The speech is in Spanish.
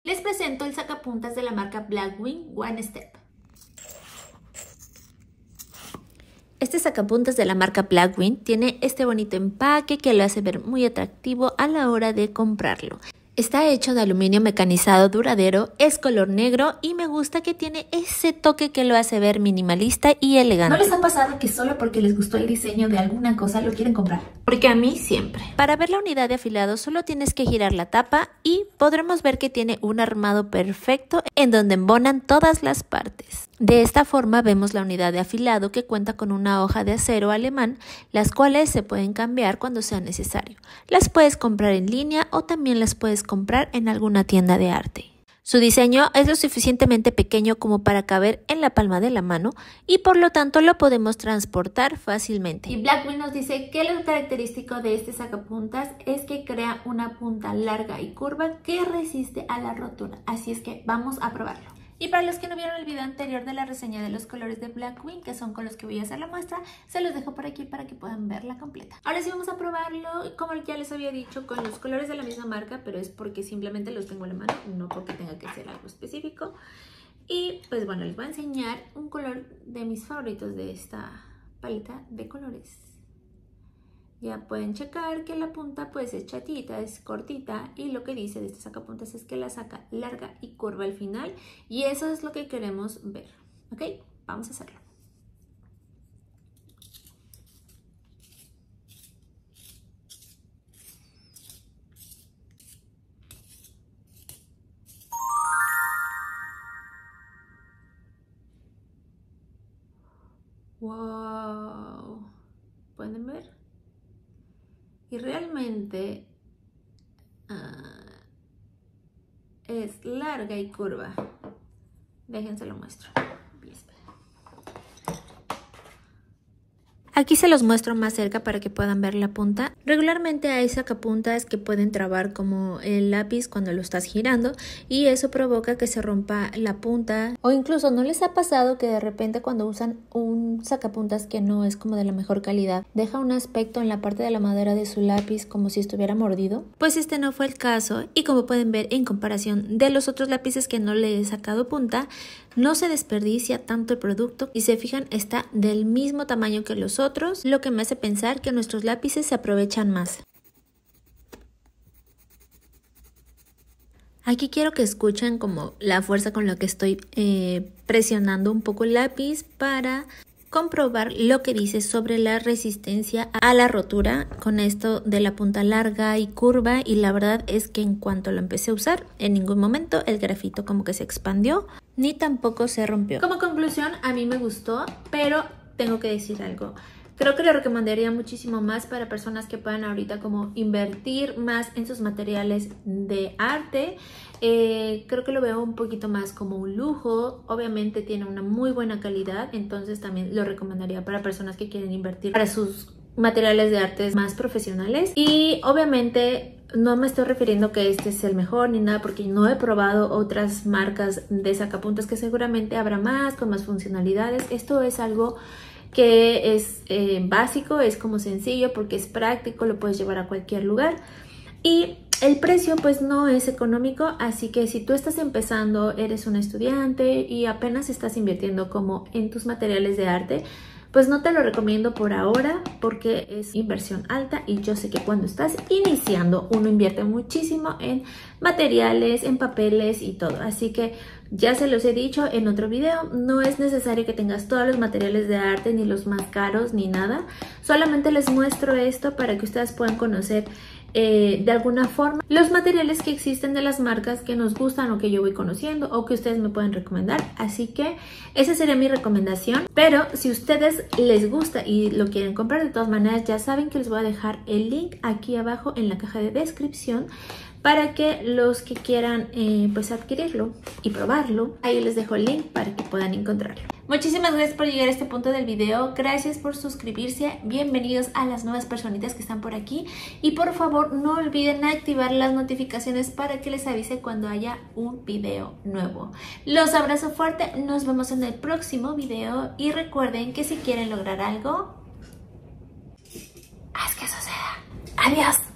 Les presento el sacapuntas de la marca Blackwing One Step. Este sacapuntas de la marca Blackwing tiene este bonito empaque que lo hace ver muy atractivo a la hora de comprarlo. Está hecho de aluminio mecanizado duradero, es color negro y me gusta que tiene ese toque que lo hace ver minimalista y elegante. ¿No les ha pasado que solo porque les gustó el diseño de alguna cosa lo quieren comprar? Porque a mí siempre. Para ver la unidad de afilado solo tienes que girar la tapa y podremos ver que tiene un armado perfecto en donde embonan todas las partes. De esta forma vemos la unidad de afilado que cuenta con una hoja de acero alemán, las cuales se pueden cambiar cuando sea necesario. Las puedes comprar en línea o también las puedes comprar en alguna tienda de arte. Su diseño es lo suficientemente pequeño como para caber en la palma de la mano y por lo tanto lo podemos transportar fácilmente. Y Blackwing nos dice que lo característico de este sacapuntas es que crea una punta larga y curva que resiste a la rotura. Así es que vamos a probarlo. Y para los que no vieron el video anterior de la reseña de los colores de Blackwing, que son con los que voy a hacer la muestra, se los dejo por aquí para que puedan verla completa. Ahora sí vamos a probarlo, como ya les había dicho, con los colores de la misma marca, pero es porque simplemente los tengo en la mano, no porque tenga que ser algo específico. Y pues bueno, les voy a enseñar un color de mis favoritos de esta paleta de colores. Ya pueden checar que la punta pues es chatita, es cortita y lo que dice de este sacapuntas es que la saca larga y curva al final y eso es lo que queremos ver. ¿Ok? Vamos a hacerlo. ¡Wow! ¿Pueden ver? Y realmente es larga y curva. Déjense lo muestro. Aquí se los muestro más cerca para que puedan ver la punta. Regularmente hay sacapuntas que pueden trabar como el lápiz cuando lo estás girando y eso provoca que se rompa la punta. O incluso ¿no les ha pasado que de repente cuando usan un sacapuntas que no es como de la mejor calidad, deja un aspecto en la parte de la madera de su lápiz como si estuviera mordido? Pues este no fue el caso y como pueden ver en comparación de los otros lápices que no le he sacado punta, no se desperdicia tanto el producto y se fijan está del mismo tamaño que los otros, lo que me hace pensar que nuestros lápices se aprovechan más. Aquí quiero que escuchen como la fuerza con la que estoy presionando un poco el lápiz para comprobar lo que dice sobre la resistencia a la rotura con esto de la punta larga y curva, y la verdad es que en cuanto lo empecé a usar en ningún momento el grafito como que se expandió ni tampoco se rompió. Como conclusión, a mí me gustó, pero tengo que decir algo. Creo que lo recomendaría muchísimo más para personas que puedan ahorita como invertir más en sus materiales de arte. Creo que lo veo un poquito más como un lujo. Obviamente tiene una muy buena calidad, entonces también lo recomendaría para personas que quieren invertir para sus materiales de arte más profesionales. Y obviamente no me estoy refiriendo que este es el mejor ni nada, porque no he probado otras marcas de sacapuntas que seguramente habrá más, con más funcionalidades. Esto es algo que es básico, es como sencillo porque es práctico, lo puedes llevar a cualquier lugar y el precio pues no es económico, así que si tú estás empezando, eres un estudiante y apenas estás invirtiendo como en tus materiales de arte, pues no te lo recomiendo por ahora porque es inversión alta y yo sé que cuando estás iniciando uno invierte muchísimo en materiales, en papeles y todo. Así que ya se los he dicho en otro video, no es necesario que tengas todos los materiales de arte ni los más caros ni nada. Solamente les muestro esto para que ustedes puedan conocer de alguna forma los materiales que existen de las marcas que nos gustan o que yo voy conociendo o que ustedes me pueden recomendar. Así que esa sería mi recomendación, pero si ustedes les gusta y lo quieren comprar, de todas maneras ya saben que les voy a dejar el link aquí abajo en la caja de descripción para que los que quieran pues adquirirlo y probarlo, ahí les dejo el link para que puedan encontrarlo. Muchísimas gracias por llegar a este punto del video, gracias por suscribirse, bienvenidos a las nuevas personitas que están por aquí y por favor no olviden activar las notificaciones para que les avise cuando haya un video nuevo. Los abrazo fuerte, nos vemos en el próximo video y recuerden que si quieren lograr algo, haz que suceda. Adiós.